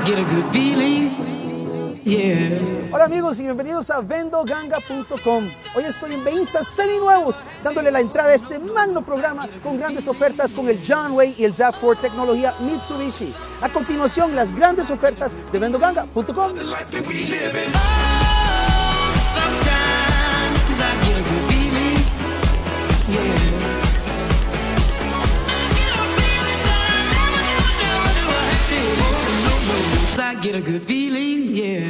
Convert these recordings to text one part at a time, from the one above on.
get a good feeling, yeah. Hola amigos y bienvenidos a vendoganga.com. Hoy estoy en Beinza seminuevos, dándole la entrada a este magno programa con grandes ofertas con el John Way y el Zapford tecnología Mitsubishi. A continuación, las grandes ofertas de vendoganga.com. I get a good feeling, yeah.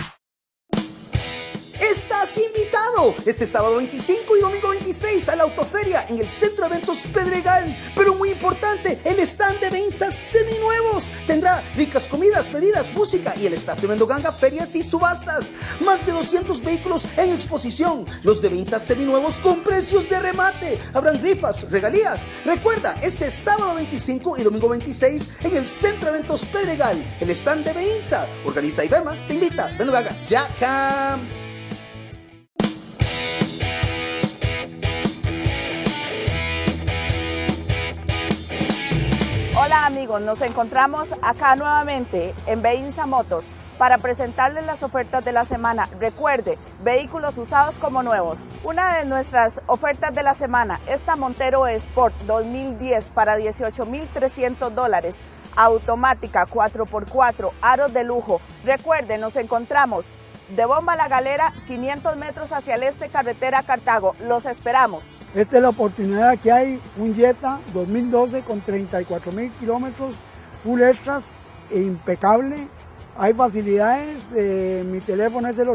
Estás invitado este sábado 25 y domingo 26 a la Autoferia en el Centro de Eventos Pedregal. Pero muy importante, el stand de Beinza seminuevos tendrá ricas comidas, bebidas, música y el staff de Vendoganga, ferias y subastas. Más de 200 vehículos en exposición. Los de Beinza seminuevos con precios de remate. Habrán rifas, regalías. Recuerda, este sábado 25 y domingo 26 en el Centro de Eventos Pedregal, el stand de Beinza. Organiza IBEMA, te invita. Vendoganga, ya. Hola amigos, nos encontramos acá nuevamente en Beinza Motors para presentarles las ofertas de la semana. Recuerde, vehículos usados como nuevos. Una de nuestras ofertas de la semana, esta Montero Sport 2010 para $18,300. Automática 4x4, aros de lujo. Recuerde, nos encontramos de Bomba La Galera, 500 metros hacia el este, carretera Cartago. Los esperamos. Esta es la oportunidad que hay, un Jetta 2012 con 34,000 kilómetros, full extras e impecable. Hay facilidades, mi teléfono es el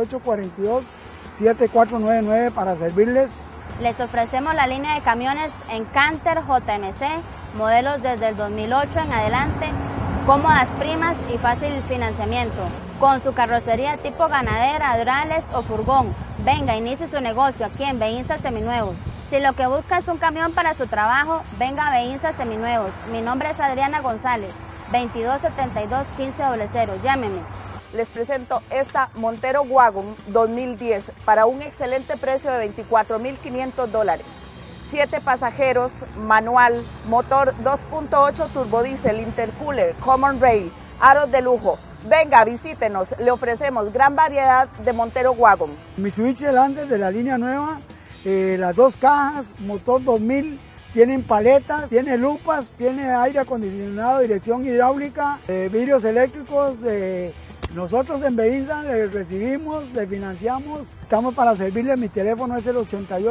8842-7499 para servirles. Les ofrecemos la línea de camiones en Canter JMC, modelos desde el 2008 en adelante, cómodas primas y fácil financiamiento. Con su carrocería tipo ganadera, durales o furgón. Venga, inicie su negocio aquí en Beinza Seminuevos. Si lo que busca es un camión para su trabajo, venga a Beinza Seminuevos. Mi nombre es Adriana González, 2272-1500. Llámeme. Les presento esta Montero Wagon 2010 para un excelente precio de $24,500. 7 pasajeros, manual, motor 2.8 turbodiesel, intercooler, common rail, aros de lujo. Venga, visítenos, le ofrecemos gran variedad de Montero Wagon. Mitsubishi Lancer de la línea nueva, las dos cajas, motor 2000, tienen paletas, tiene lupas, tiene aire acondicionado, dirección hidráulica, vidrios eléctricos. Nosotros en Beinza le recibimos, le financiamos, estamos para servirle. Mi teléfono es el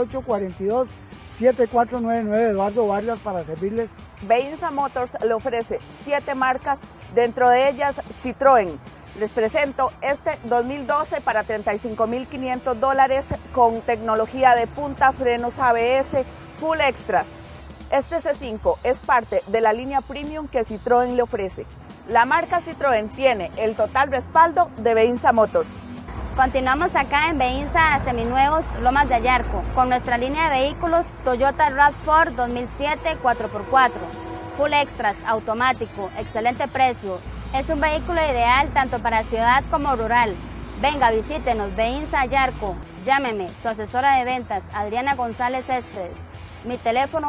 8842-7499, Eduardo Vargas, para servirles. Beinza Motors le ofrece 7 marcas, dentro de ellas Citroën. Les presento este 2012 para $35,500 con tecnología de punta, frenos ABS, full extras. Este C5 es parte de la línea premium que Citroën le ofrece. La marca Citroën tiene el total respaldo de Beinza Motors. Continuamos acá en Beinza Seminuevos, Lomas de Ayarco, con nuestra línea de vehículos Toyota RAV4 2007 4x4, full extras, automático, excelente precio. Es un vehículo ideal tanto para ciudad como rural. Venga, visítenos, Beinza Ayarco. Llámeme, su asesora de ventas, Adriana González Céspedes. Mi teléfono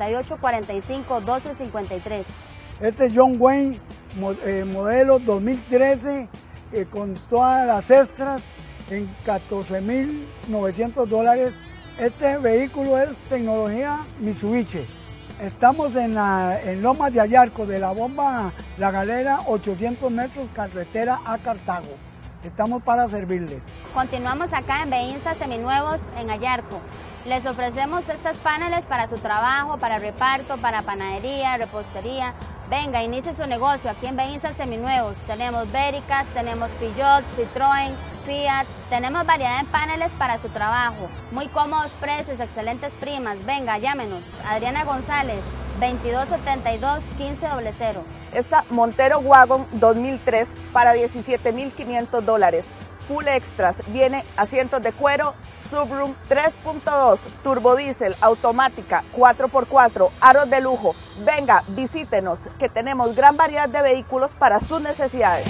8845-1253. Este es John Wayne, modelo 2013, con todas las extras en $14,900. Este vehículo es tecnología Mitsubishi. Estamos en Lomas de Ayarco, de la Bomba La Galera, 800 metros, carretera a Cartago. Estamos para servirles. Continuamos acá en Beinza Seminuevos, en Ayarco. Les ofrecemos estos paneles para su trabajo, para reparto, para panadería, repostería. Venga, inicie su negocio aquí en Beinza Seminuevos. Tenemos Vericas, tenemos Peugeot, Citroën, Fiat. Tenemos variedad de paneles para su trabajo. Muy cómodos precios, excelentes primas. Venga, llámenos. Adriana González, 2272-1500. Esta Montero Wagon 2003 para $17,500. Full extras, viene asientos de cuero, subroom 3.2, turbodiesel, automática, 4x4, aros de lujo. Venga, visítenos, que tenemos gran variedad de vehículos para sus necesidades.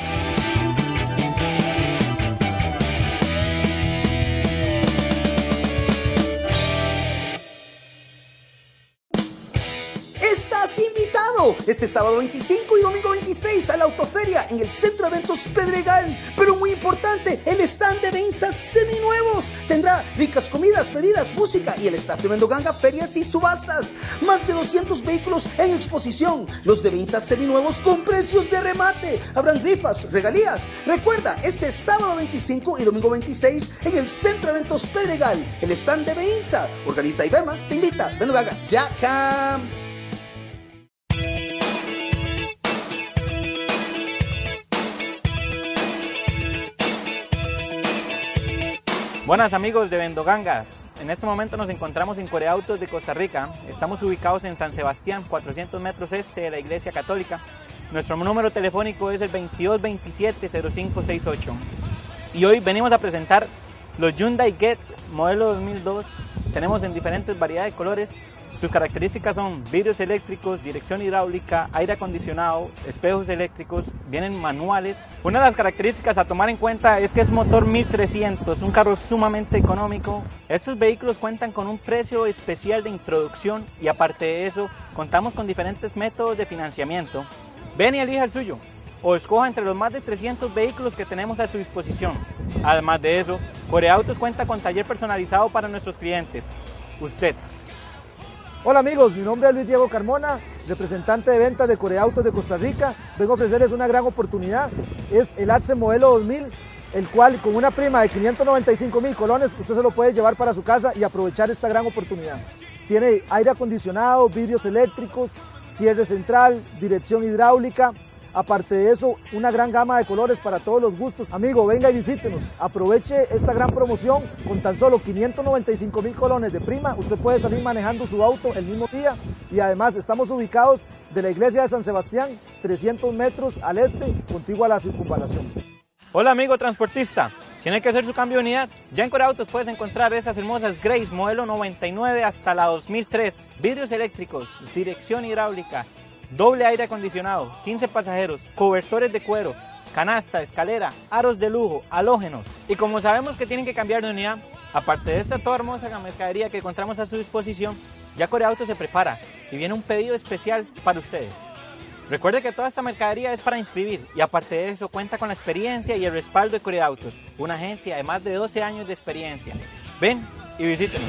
Estás invitado este sábado 25 y domingo 26 a la Autoferia en el Centro de Eventos Pedregal. Pero muy importante, el stand de Beinza seminuevos tendrá ricas comidas, bebidas, música y el staff de Vendoganga, ferias y subastas. Más de 200 vehículos en exposición. Los de Beinza seminuevos con precios de remate. Habrán rifas, regalías. Recuerda, este sábado 25 y domingo 26 en el Centro de Eventos Pedregal, el stand de Beinza. Organiza IBEMA, te invita. Vendoganga.com. Buenas amigos de Vendogangas, en este momento nos encontramos en Coreautos de Costa Rica. Estamos ubicados en San Sebastián, 400 metros este de la Iglesia Católica. Nuestro número telefónico es el 2227-0568. Y hoy venimos a presentar los Hyundai Getz modelo 2002. Tenemos en diferentes variedades de colores. Sus características son vidrios eléctricos, dirección hidráulica, aire acondicionado, espejos eléctricos, vienen manuales. Una de las características a tomar en cuenta es que es motor 1300, un carro sumamente económico. Estos vehículos cuentan con un precio especial de introducción y aparte de eso, contamos con diferentes métodos de financiamiento. Ven y elija el suyo o escoja entre los más de 300 vehículos que tenemos a su disposición. Además de eso, Coreautos cuenta con taller personalizado para nuestros clientes. Usted. Hola amigos, mi nombre es Luis Diego Carmona, representante de ventas de Coreautos de Costa Rica. Vengo a ofrecerles una gran oportunidad, es el Accent modelo 2000, el cual con una prima de 595,000 colones usted se lo puede llevar para su casa y aprovechar esta gran oportunidad. Tiene aire acondicionado, vidrios eléctricos, cierre central, dirección hidráulica. Aparte de eso, una gran gama de colores para todos los gustos. Amigo, venga y visítenos. Aproveche esta gran promoción. Con tan solo 595,000 colones de prima, usted puede salir manejando su auto el mismo día. Y además, estamos ubicados de la iglesia de San Sebastián, 300 metros al este, contiguo a la circunvalación. Hola amigo transportista, ¿tiene que hacer su cambio de unidad? Ya en Coreautos puedes encontrar esas hermosas Grace modelo 99 hasta la 2003. Vidrios eléctricos, dirección hidráulica, doble aire acondicionado, 15 pasajeros, cobertores de cuero, canasta, escalera, aros de lujo, halógenos. Y como sabemos que tienen que cambiar de unidad, aparte de esta toda hermosa mercadería que encontramos a su disposición, ya Coreautos se prepara y viene un pedido especial para ustedes. Recuerde que toda esta mercadería es para inscribir y aparte de eso cuenta con la experiencia y el respaldo de Coreautos, una agencia de más de 12 años de experiencia. Ven y visítenos.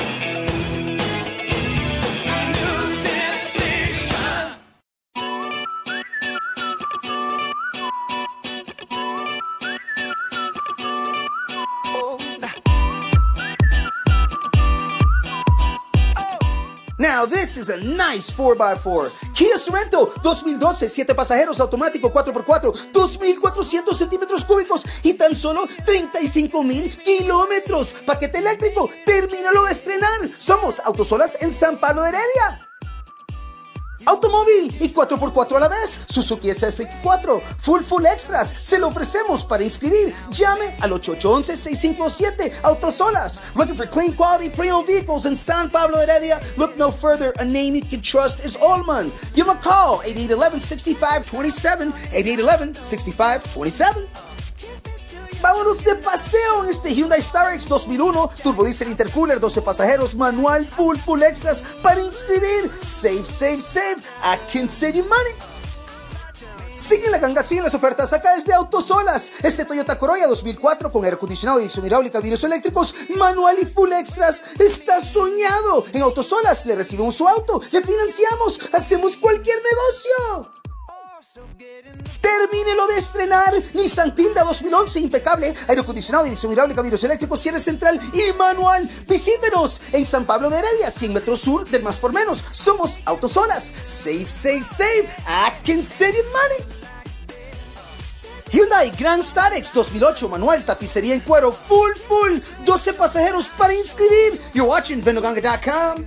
Now this is a nice 4x4. Kia Sorento 2012, 7 pasajeros, automático 4x4, 2,400 centímetros cúbicos y tan solo 35,000 kilómetros. Paquete eléctrico, termínalo de estrenar. Somos Autosolas en San Pablo de Heredia. Automóvil y 4x4 a la vez, Suzuki SX4, full extras, se lo ofrecemos para inscribir. Llame al 8811-657 Autosolas. Looking for clean quality pre-owned vehicles in San Pablo Heredia? Look no further, a name you can trust is Allman. Give them a call, 8811-6527, 8811-6527. Vámonos de paseo en este Hyundai Starex 2001, turbodiesel intercooler, 12 pasajeros, manual, full extras para inscribir. Save, I can save you money. Sigue la ganga, siguen las ofertas acá desde Autosolas. Este Toyota Corolla 2004 con aire acondicionado, dirección hidráulica, vidrios eléctricos, manual y full extras. Está soñado. En Autosolas le recibimos su auto, le financiamos, hacemos cualquier negocio. Termínelo de estrenar. Nissan Tilda 2011, impecable, aire acondicionado, dirección hidráulica, vidrios eléctricos, cierre central y manual. Visítenos en San Pablo de Heredia, 100 metros sur del Más por Menos. Somos Autosolas. Save, I can save you money. Hyundai Grand Starex 2008, manual, tapicería en cuero, full, 12 pasajeros para inscribir. You're watching Vendoganga.com.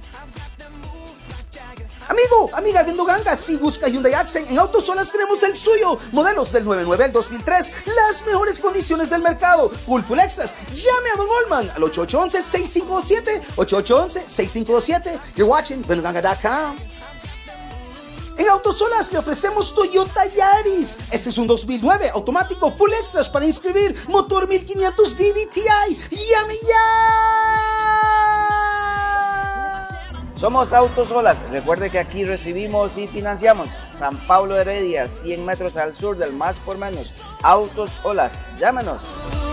Amigo, amiga Vendoganga, si busca Hyundai Accent, en Autosolas tenemos el suyo. Modelos del 99 al 2003, las mejores condiciones del mercado. Full extras. Llame a Don Allman al 8811-657, 8811-657. You're watching Vendoganga.com. En Autosolas le ofrecemos Toyota Yaris. Este es un 2009, automático, full extras para inscribir. Motor 1500 VVTi. ¡Llame ya! Somos Autosolas. Recuerde que aquí recibimos y financiamos. San Pablo de Heredia, 100 metros al sur del Más por Menos. Autosolas. Llámenos.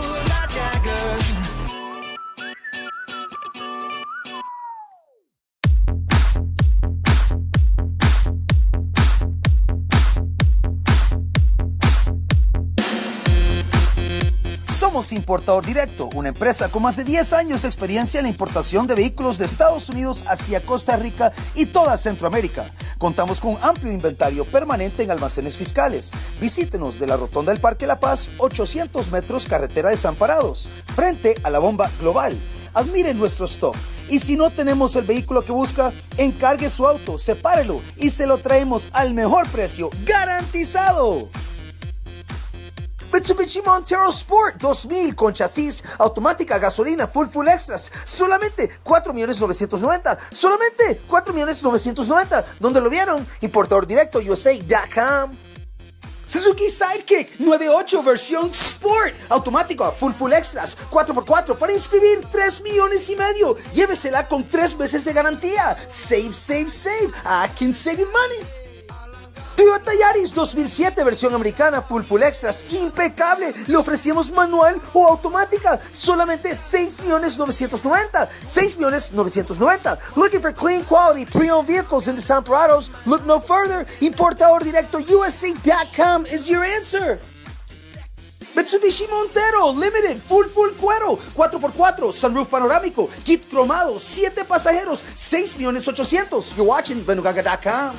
Somos Importador Directo, una empresa con más de 10 años de experiencia en la importación de vehículos de Estados Unidos hacia Costa Rica y toda Centroamérica. Contamos con un amplio inventario permanente en almacenes fiscales. Visítenos de la Rotonda del Parque La Paz, 800 metros carretera Desamparados, frente a la bomba global. Admire nuestro stock. Y si no tenemos el vehículo que busca, encargue su auto, sepárelo y se lo traemos al mejor precio, garantizado. Mitsubishi Montero Sport 2000 con chasis, automática, gasolina, full extras, solamente 4.990.000, solamente 4.990.000. ¿Dónde lo vieron? Importador Directo, USA.com. Suzuki Sidekick 98 versión Sport, automático, full extras, 4x4 para inscribir 3.5 millones. Llévesela con 3 meses de garantía. Save. I can save you money. Toyota Yaris 2007 versión americana, full extras, impecable. Le ofrecemos manual o automática, solamente 6.990.000, 6.990.000. Looking for clean quality pre-owned vehicles in Desamparados? Look no further. Importador Directo USA.com is your answer. Mitsubishi Montero Limited, full cuero, 4x4, sunroof panorámico, kit cromado, 7 pasajeros, 6.800.000. You're watching Vendoganga.com.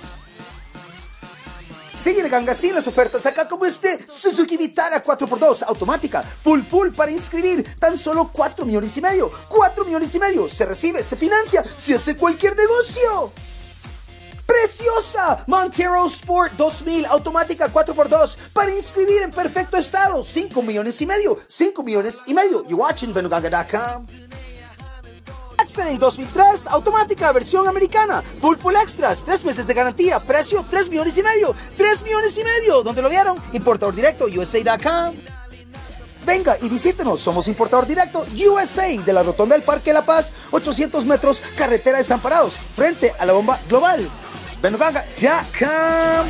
Sigue el ganga sin las ofertas acá como este Suzuki Vitara 4x2 automática, full para inscribir, tan solo 4.5 millones. 4.5 millones, se recibe, se financia, se hace cualquier negocio. Preciosa Montero Sport 2000 automática 4x2 para inscribir en perfecto estado, 5.5 millones. 5.5 millones. You're watching Vendoganga.com. Accent 2003, automática, versión americana, full extras, 3 meses de garantía, precio 3.5 millones. 3.5 millones. ¿Dónde lo vieron? Importador Directo, USA.com. Venga y visítenos, somos Importador Directo, USA, de la Rotonda del Parque La Paz, 800 metros, carretera Desamparados, frente a la bomba global. Vendoganga.com.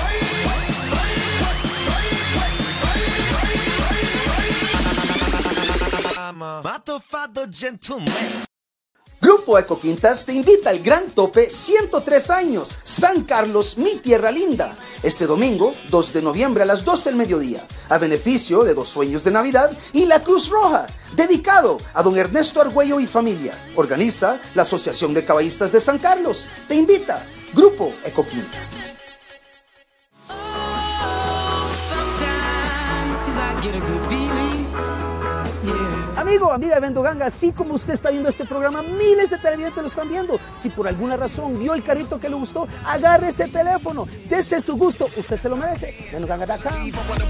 Grupo Eco Quintas te invita al Gran Tope 103 años, San Carlos, mi tierra linda. Este domingo, 2 de noviembre a las 12 del mediodía, a beneficio de 2 sueños de Navidad y la Cruz Roja, dedicado a don Ernesto Argüello y familia. Organiza la Asociación de Caballistas de San Carlos. Te invita, Grupo Eco Quintas. Amigo, amiga de Vendoganga, así como usted está viendo este programa, miles de televidentes lo están viendo. Si por alguna razón vio el carrito que le gustó, agarre ese teléfono, dese su gusto, usted se lo merece. Vendoganga.com.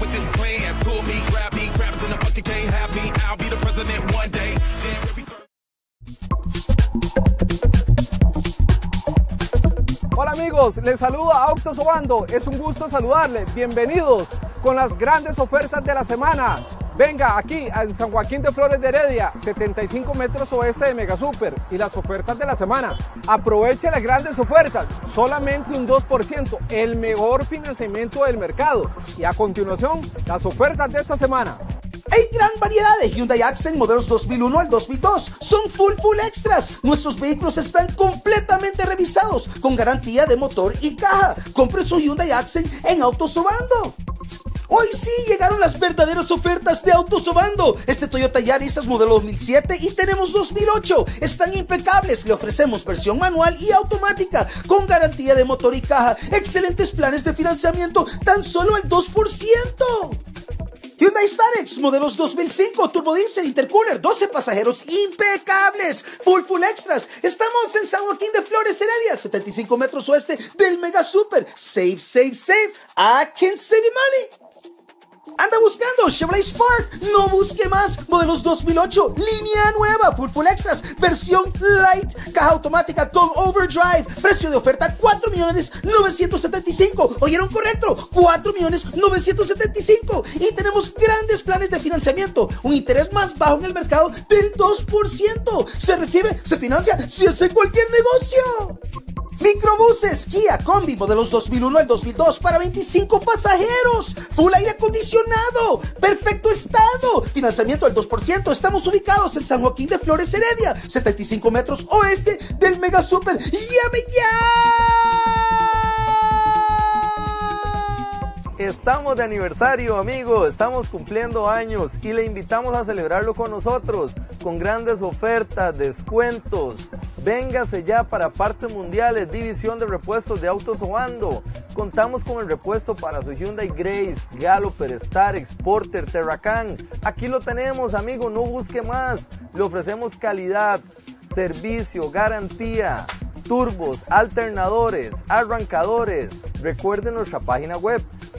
Hola amigos, les saluda Autosobando, es un gusto saludarles, bienvenidos con las grandes ofertas de la semana. Venga aquí en San Joaquín de Flores de Heredia, 75 metros oeste de Mega Super, y las ofertas de la semana. Aproveche las grandes ofertas, solamente un 2%, el mejor financiamiento del mercado. Y a continuación, las ofertas de esta semana. Hay gran variedad de Hyundai Accent modelos 2001 al 2002. Son full extras. Nuestros vehículos están completamente revisados con garantía de motor y caja. Compre su Hyundai Accent en Autosobando. Hoy sí llegaron las verdaderas ofertas de Autosobando. Este Toyota Yaris es modelo 2007 y tenemos 2008. Están impecables. Le ofrecemos versión manual y automática con garantía de motor y caja. Excelentes planes de financiamiento, tan solo el 2%. Hyundai Starex, modelos 2005, turbodiesel, intercooler, 12 pasajeros, impecables, full extras. Estamos en San Joaquín de Flores, Heredia, 75 metros oeste del Mega Super. Save. I can save you money. ¿Anda buscando Chevrolet Spark? No busque más. Modelos 2008, línea nueva, Full Extras, versión Light, caja automática con overdrive, precio de oferta 4.975.000. ¿Oyeron correcto? 4.975.000. Y tenemos grandes planes de financiamiento, un interés más bajo en el mercado del 2%. Se recibe, se financia, se hace cualquier negocio. Microbuses Kia Combi modelos 2001 al 2002 para 25 pasajeros, full aire acondicionado, perfecto estado, financiamiento al 2%. Estamos ubicados en San Joaquín de Flores, Heredia, 75 metros oeste del Mega Super. ¡Llame ya! Estamos de aniversario, amigos, estamos cumpliendo años y le invitamos a celebrarlo con nosotros, con grandes ofertas, descuentos. Véngase ya para Partes Mundiales, división de repuestos de Autos Obando. Contamos con el repuesto para su Hyundai Grace, Galloper, Starex, Porter, Terracan. Aquí lo tenemos, amigo, no busque más. Le ofrecemos calidad, servicio, garantía, turbos, alternadores, arrancadores. Recuerden nuestra página web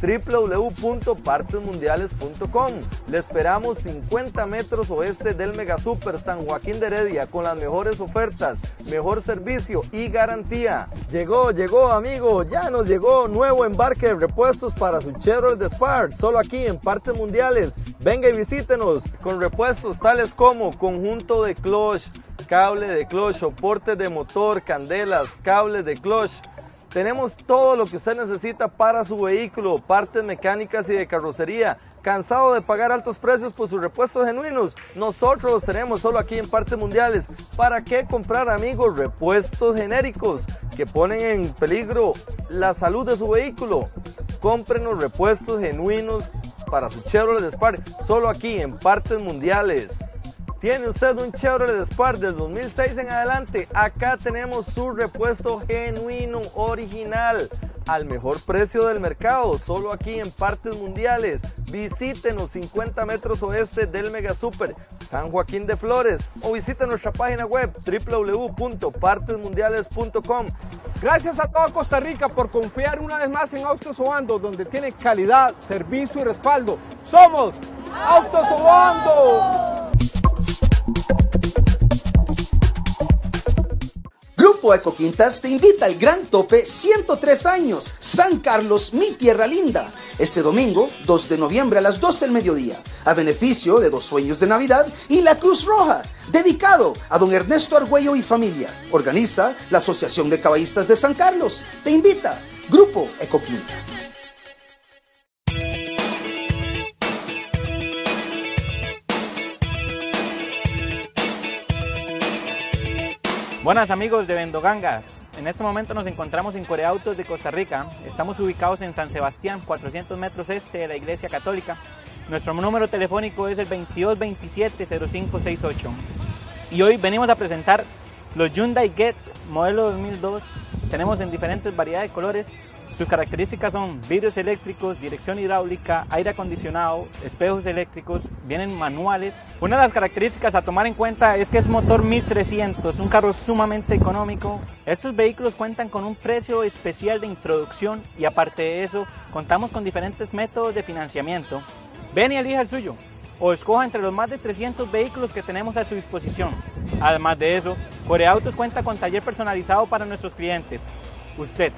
www.partesmundiales.com. Le esperamos 50 metros oeste del Mega Super San Joaquín de Heredia con las mejores ofertas, mejor servicio y garantía. Llegó amigo, ya nos llegó nuevo embarque de repuestos para su Chevrolet Spark, solo aquí en Partes Mundiales. Venga y visítenos con repuestos tales como conjunto de clutch, cable de clutch, soporte de motor, candelas, cables de clutch. Tenemos todo lo que usted necesita para su vehículo, partes mecánicas y de carrocería. ¿Cansado de pagar altos precios por sus repuestos genuinos? Nosotros los tenemos solo aquí en Partes Mundiales. ¿Para qué comprar, amigos, repuestos genéricos que ponen en peligro la salud de su vehículo? Cómprenos repuestos genuinos para su Chevrolet Spark solo aquí en Partes Mundiales. ¿Tiene usted un Chevrolet Spark del 2006 en adelante? Acá tenemos su repuesto genuino, original, al mejor precio del mercado, solo aquí en Partes Mundiales. Visítenos 50 metros oeste del Mega Super, San Joaquín de Flores, o visite nuestra página web www.partesmundiales.com. Gracias a toda Costa Rica por confiar una vez más en Autos Obando, donde tiene calidad, servicio y respaldo. ¡Somos Autos Obando! Grupo Ecoquintas te invita al Gran Tope 103 años, San Carlos, mi tierra linda, este domingo 2 de noviembre a las 12 del mediodía, a beneficio de 2 sueños de Navidad y la Cruz Roja, dedicado a don Ernesto Argüello y familia. Organiza la Asociación de Caballistas de San Carlos. Te invita Grupo Ecoquintas. Buenas amigos de Vendogangas, en este momento nos encontramos en Coreautos de Costa Rica. Estamos ubicados en San Sebastián, 400 metros este de la Iglesia Católica. Nuestro número telefónico es el 2227-0568. Y hoy venimos a presentar los Hyundai Getz modelo 2002. Tenemos en diferentes variedades de colores. Sus características son vidrios eléctricos, dirección hidráulica, aire acondicionado, espejos eléctricos, vienen manuales. Una de las características a tomar en cuenta es que es motor 1300, un carro sumamente económico. Estos vehículos cuentan con un precio especial de introducción y aparte de eso, contamos con diferentes métodos de financiamiento. Ven y elija el suyo o escoja entre los más de 300 vehículos que tenemos a su disposición. Además de eso, Coreautos cuenta con taller personalizado para nuestros clientes. Usted.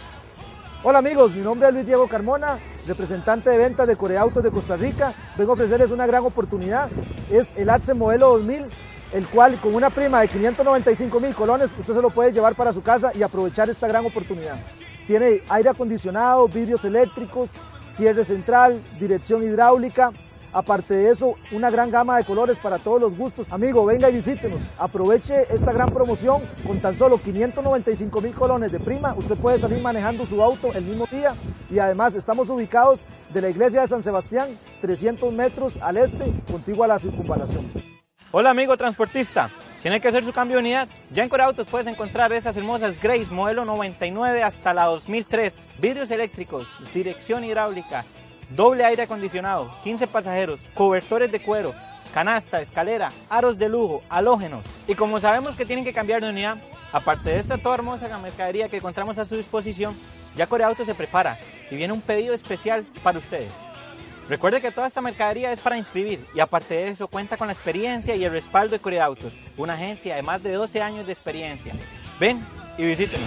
Hola amigos, mi nombre es Luis Diego Carmona, representante de ventas de Coreautos de Costa Rica. Vengo a ofrecerles una gran oportunidad, es el Atse modelo 2000, el cual con una prima de 595.000 colones usted se lo puede llevar para su casa y aprovechar esta gran oportunidad. Tiene aire acondicionado, vidrios eléctricos, cierre central, dirección hidráulica. Aparte de eso, una gran gama de colores para todos los gustos. Amigo, venga y visítenos. Aproveche esta gran promoción con tan solo 595.000 colones de prima. Usted puede salir manejando su auto el mismo día. Y además estamos ubicados de la iglesia de San Sebastián, 300 metros al este, contiguo a la circunvalación. Hola amigo transportista, ¿tiene que hacer su cambio de unidad? Ya en Coreautos puedes encontrar esas hermosas Grace modelo 99 hasta la 2003. Vidrios eléctricos, dirección hidráulica, doble aire acondicionado, 15 pasajeros, cobertores de cuero, canasta, escalera, aros de lujo, halógenos. Y como sabemos que tienen que cambiar de unidad, aparte de esta toda hermosa mercadería que encontramos a su disposición, ya Coreautos se prepara y viene un pedido especial para ustedes. Recuerde que toda esta mercadería es para inscribir y aparte de eso cuenta con la experiencia y el respaldo de Coreautos, una agencia de más de 12 años de experiencia. Ven y visítenos.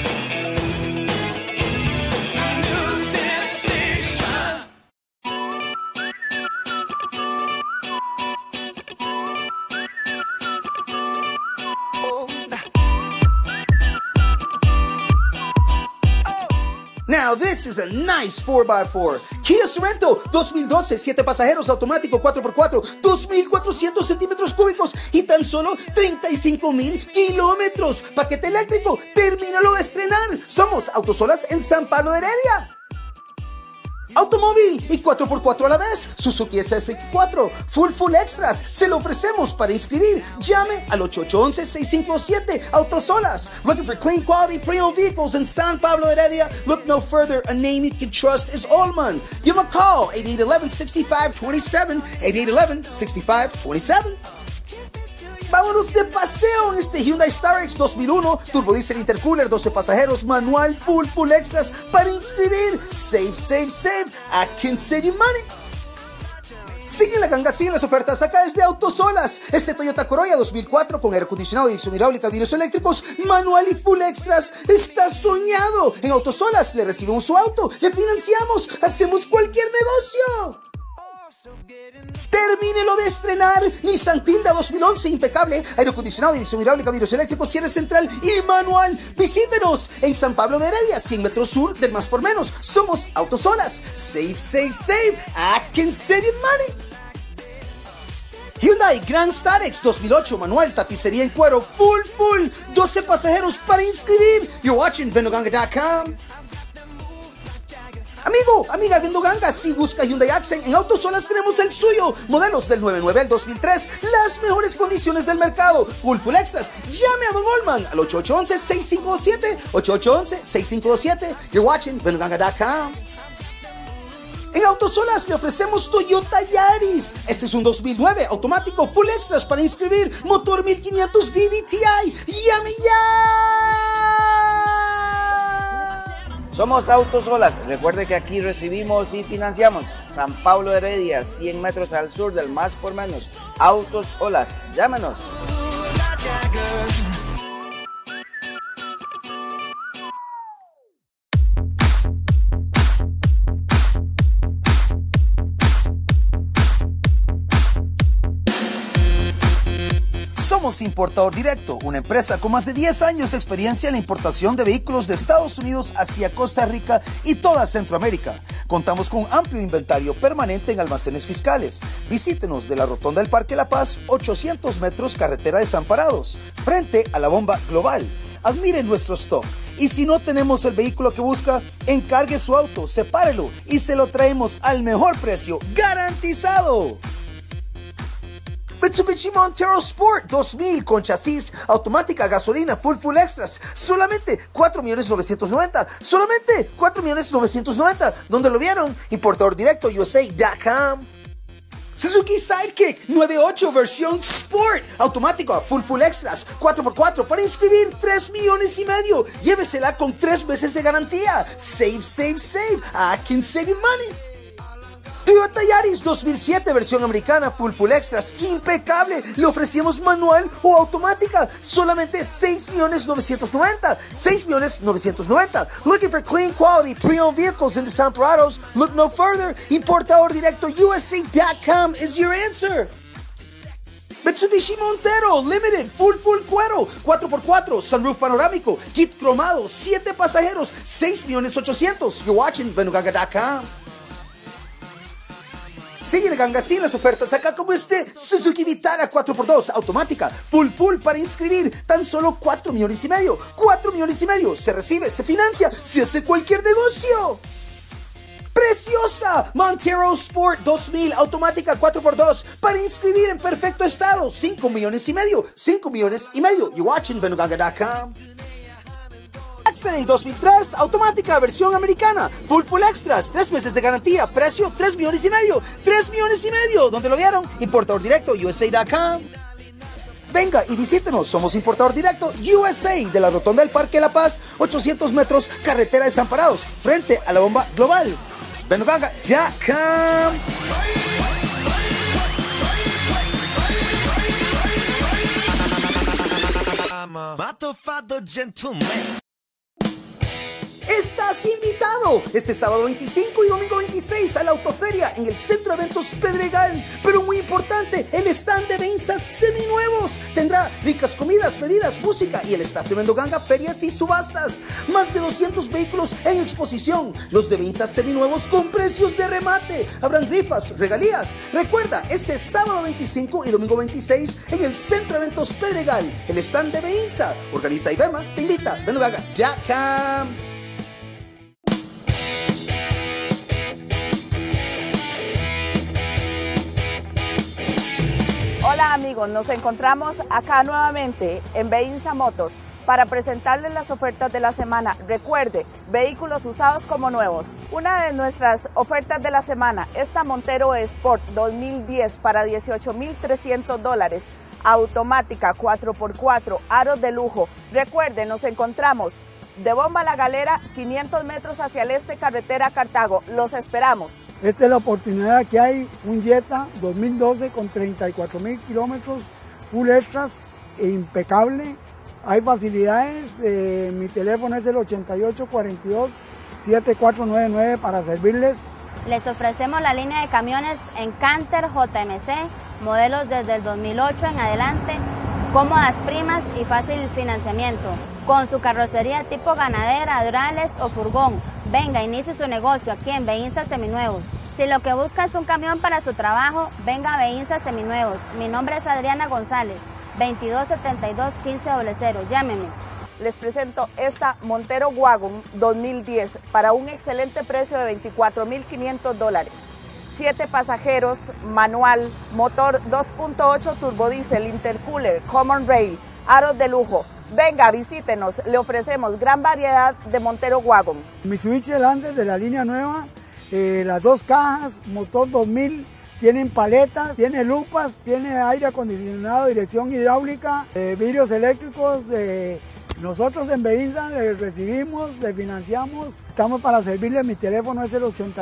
Now this is a nice 4x4. Kia Sorento 2012, 7 pasajeros, automático 4x4, 2.400 centímetros cúbicos y tan solo 35,000 kilómetros. Paquete eléctrico, termínalo de estrenar. Somos Autosolas en San Pablo de Heredia. Automóvil y 4x4 a la vez, Suzuki SX4, full extras, se lo ofrecemos para inscribir. Llame al 8811-657 Autosolas. Looking for clean quality pre-owned vehicles in San Pablo Heredia? Look no further, a name you can trust is Allman. Give them a call, 8811-6527, 8811-6527. Vámonos de paseo en este Hyundai Starex 2001, turbodiesel intercooler, 12 pasajeros, manual, full extras para inscribir. Save, I can save you money. Sigue la ganga, siguen las ofertas acá desde Autosolas. Este Toyota Corolla 2004 con aire acondicionado, dirección hidráulica, vidrios eléctricos, manual y full extras. Está soñado. En Autosolas le recibimos su auto, le financiamos, hacemos cualquier negocio. Termínelo de estrenar. Nissan Tilda 2011, impecable, aire acondicionado, dirección hidráulica, vidrios eléctricos, cierre central y manual. Visítenos en San Pablo de Heredia, 100 metros sur del Más por Menos. Somos Autosolas. Save, I can save you money. Hyundai Grand Starex 2008, manual, tapicería en cuero, full, 12 pasajeros para inscribir. You're watching Vendoganga.com. Amigo, amiga Vendoganga, si busca Hyundai Accent, en Autosolas tenemos el suyo. Modelos del 99 al 2003, las mejores condiciones del mercado. Full extras. Llame a Don Olman al 8811-657, 8811-657. You're watching Vendoganga.com. En Autosolas le ofrecemos Toyota Yaris. Este es un 2009, automático, full extras para inscribir. Motor 1500 VVTi. ¡Llame ya! Somos Autosolas. Recuerde que aquí recibimos y financiamos. San Pablo de Heredia, 100 metros al sur del Más por Menos. Autosolas. Llámenos. Somos Importador Directo, una empresa con más de 10 años de experiencia en la importación de vehículos de Estados Unidos hacia Costa Rica y toda Centroamérica. Contamos con un amplio inventario permanente en almacenes fiscales. Visítenos de la Rotonda del Parque La Paz, 800 metros carretera Desamparados, frente a la bomba global. Admire nuestro stock. Y si no tenemos el vehículo que busca, encargue su auto, sepárelo y se lo traemos al mejor precio, garantizado. Mitsubishi Montero Sport 2000 con chasis, automática, gasolina, full extras, solamente 4.990.000, solamente 4.990.000. ¿Dónde lo vieron? Importador Directo, USA.com. Suzuki Sidekick 98 versión Sport, automático, full extras, 4x4 para inscribir, 3,5 millones. Llévesela con 3 meses de garantía. Save, I can save you money. Toyota Yaris 2007 versión americana, full extras, impecable. Le ofrecíamos manual o automática, solamente 6.990.000, 6.990.000. Looking for clean quality pre-owned vehicles in Desamparados? Look no further. Importador Directo USA.com is your answer. Mitsubishi Montero Limited, full cuero, 4x4, sunroof panorámico, kit cromado, 7 pasajeros, 6.800.000. You're watching Vendoganga.com. Sigue el ganga sin las ofertas acá como este Suzuki Vitara 4x2 automática, full para inscribir, tan solo 4,5 millones. 4,5 millones, se recibe, se financia, se hace cualquier negocio. Preciosa Montero Sport 2000 automática 4x2 para inscribir en perfecto estado, 5,5 millones, 5,5 millones. You're watching Vendoganga.com. Accent 2003, automática, versión americana, full extras, 3 meses de garantía, precio 3,5 millones, 3,5 millones. ¿Dónde lo vieron? Importador Directo, USA.com. Venga y visítenos, somos Importador Directo, USA, de la Rotonda del Parque La Paz, 800 metros, carretera Desamparados, frente a la bomba global. Bendoganga, Jacam. Estás invitado este sábado 25 y domingo 26 a la Autoferia en el Centro de Eventos Pedregal. Pero muy importante, el stand de Beinsa seminuevos. Tendrá ricas comidas, bebidas, música y el staff de Bendoganga, ferias y subastas. Más de 200 vehículos en exposición. Los de Beinsa seminuevos con precios de remate. Habrán rifas, regalías. Recuerda, este sábado 25 y domingo 26 en el Centro de Eventos Pedregal. El stand de Beinsa. Organiza IBEMA, te invita. Bendoganga, Jacam. Hola amigos, nos encontramos acá nuevamente en Beinsa Motors para presentarles las ofertas de la semana. Recuerde, vehículos usados como nuevos. Una de nuestras ofertas de la semana, esta Montero Sport 2010 para $18,300, automática 4x4, aros de lujo. Recuerde, nos encontramos de Bomba La Galera, 500 metros hacia el este, carretera Cartago. Los esperamos. Esta es la oportunidad que hay, un Jetta 2012 con 34,000 kilómetros, full extras e impecable. Hay facilidades, mi teléfono es el 8842-7499 para servirles. Les ofrecemos la línea de camiones en Canter JMC, modelos desde el 2008 en adelante, cómodas primas y fácil financiamiento. Con su carrocería tipo ganadera, durales o furgón. Venga, inicie su negocio aquí en Beinsa Seminuevos. Si lo que busca es un camión para su trabajo, venga a Beinsa Seminuevos. Mi nombre es Adriana González, 2272-1500. Llámeme. Les presento esta Montero Wagon 2010 para un excelente precio de $24,500. 7 pasajeros, manual, motor 2.8 turbodiesel, intercooler, common rail, aros de lujo. Venga, visítenos, le ofrecemos gran variedad de Montero Wagon. Mitsubishi Lancer de la línea nueva, las 2 cajas, motor 2000, tienen paletas, tiene lupas, tiene aire acondicionado, dirección hidráulica, vidrios eléctricos. Nosotros en Beinsa le recibimos, le financiamos, estamos para servirle. Mi teléfono es el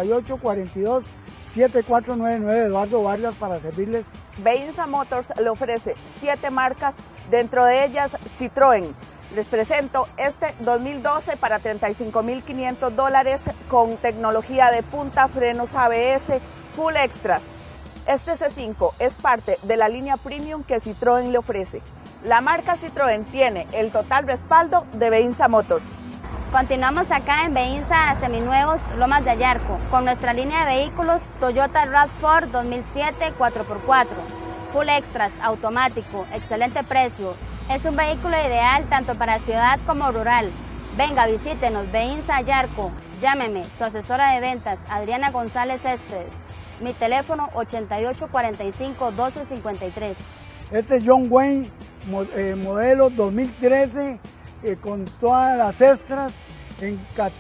8842-7499, Eduardo Vargas, para servirles. Beinsa Motors le ofrece 7 marcas, dentro de ellas Citroën. Les presento este 2012 para $35,500 con tecnología de punta, frenos ABS, full extras. Este C5 es parte de la línea premium que Citroën le ofrece. La marca Citroën tiene el total respaldo de Beinsa Motors. Continuamos acá en Beinsa Seminuevos, Lomas de Ayarco, con nuestra línea de vehículos Toyota RAV4 2007 4x4, full extras, automático, excelente precio. Es un vehículo ideal tanto para ciudad como rural. Venga, visítenos, Beinsa Ayarco. Llámeme, su asesora de ventas, Adriana González Céspedes. Mi teléfono 8845-1253. Este es John Wayne, modelo 2013, con todas las extras en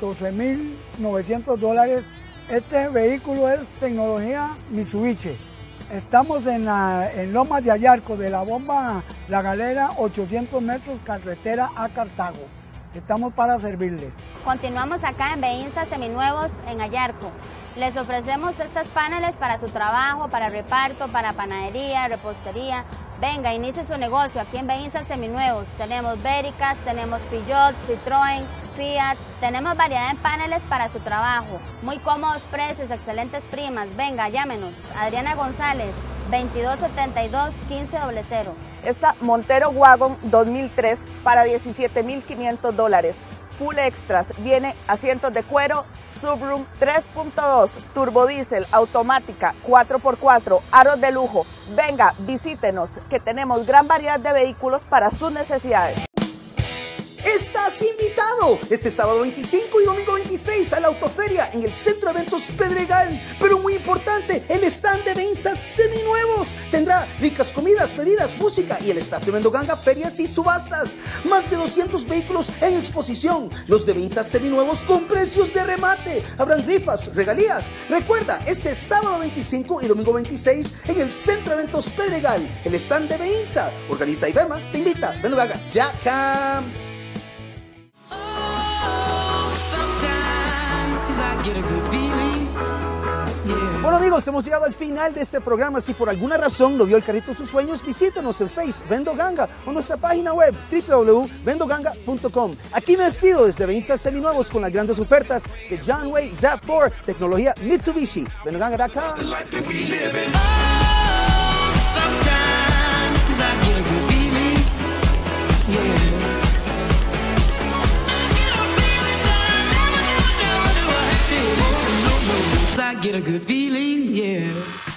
$14,900. Este vehículo es tecnología Mitsubishi. Estamos en Lomas de Ayarco, de la Bomba La Galera, 800 metros, carretera a Cartago. Estamos para servirles. Continuamos acá en Beinsa Seminuevos, en Ayarco. Les ofrecemos estos paneles para su trabajo, para reparto, para panadería, repostería. Venga, inicie su negocio aquí en Beinsa Seminuevos. Tenemos Veritas, tenemos Peugeot, Citroën, Fiat. Tenemos variedad de paneles para su trabajo. Muy cómodos precios, excelentes primas. Venga, llámenos. Adriana González, 2272-1500. Esta Montero Wagon 2003 para $17,500. Full extras, viene asientos de cuero, subroom 3.2, turbodiesel, automática, 4x4, aros de lujo. Venga, visítenos, que tenemos gran variedad de vehículos para sus necesidades. Estás invitado este sábado 25 y domingo 26 a la Autoferia en el Centro de Eventos Pedregal. Pero muy importante, el stand de Beinsa seminuevos. Tendrá ricas comidas, bebidas, música y el staff de Bendoganga, ferias y subastas. Más de 200 vehículos en exposición. Los de Beinsa seminuevos con precios de remate. Habrán rifas, regalías. Recuerda, este sábado 25 y domingo 26 en el Centro de Eventos Pedregal. El stand de Beinsa. Organiza IBEMA, te invita. Bendoganga, Jacam. Sometimes I get a good feeling. Amigos, hemos llegado al final de este programa. Si por alguna razón no vio el carrito de sus sueños, visítenos en Facebook, Vendo Ganga, o nuestra página web, www.vendoganga.com. Aquí me despido desde Beinza Seminuevos con las grandes ofertas de John Way ZAP4, tecnología Mitsubishi. VendoGanga.com. I get a good feeling, yeah.